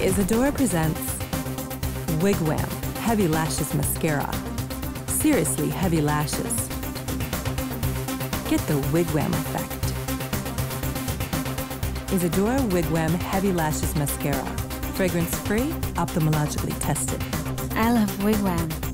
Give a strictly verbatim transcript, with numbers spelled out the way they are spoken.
Isadora presents Wig Wham Heavy Lashes Mascara. Seriously heavy lashes. Get the Wig Wham effect. Isadora Wig Wham Heavy Lashes Mascara. Fragrance-free, ophthalmologically tested. I love Wig Wham.